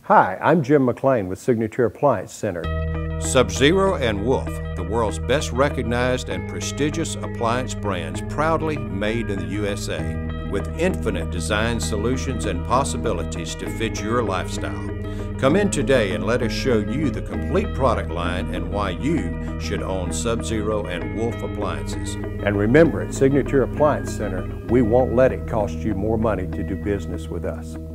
Hi, I'm Jim McLean with Signature Appliance Center. SubZero and Wolf, the world's best recognized and prestigious appliance brands, proudly made in the USA, with infinite design solutions and possibilities to fit your lifestyle. Come in today and let us show you the complete product line and why you should own SubZero and Wolf appliances. And remember, at Signature Appliance Center, we won't let it cost you more money to do business with us.